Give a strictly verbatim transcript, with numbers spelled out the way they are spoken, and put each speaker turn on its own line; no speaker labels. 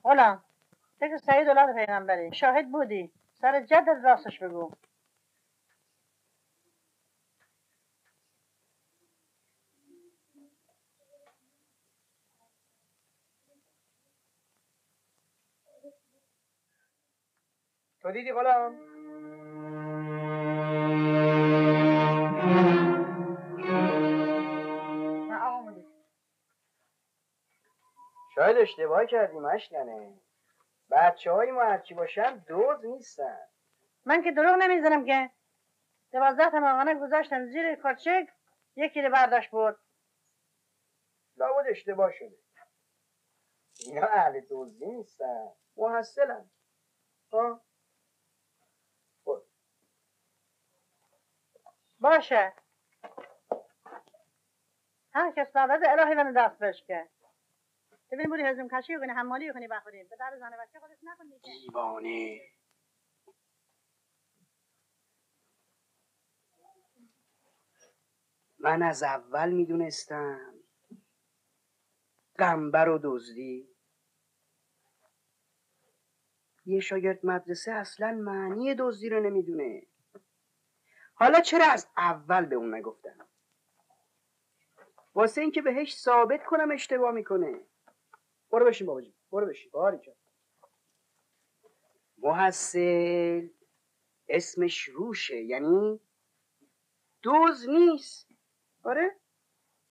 غلام فکر سعید اولاد پیغمبری شاهد بودی سر جدت راستش بگو.
تو دیدی غلام؟
نه آقا مدیر
شاید اشتباه کردیم اشکنه. بچه های ما هرچی باشن دوز نیستن.
من که دروغ نمیزنم که دوازده تا ماهانه گذاشتم زیر کارچک یکی رو برداشت برد.
لابد اشتباه شده. اینا اهل دوزی نیستن، محصلن. ها؟ برو.
باشه هر کس دعوت الهی من دست بشکه. ببین بودی هزم کشی کنی حمالی کنی بخوریم به در زن بچه خودت نکنی که
دیوانه. من از اول میدونستم قنبر و دزدی. یه شاگرد مدرسه اصلا معنی دزدی رو نمیدونه. حالا چرا از اول به اون نگفتم؟ واسه اینکه بهش ثابت کنم اشتباه میکنه. برو بشین بابا جون، برو بشین. باری جان. محصل اسمش روشه، یعنی دوز نیست. آره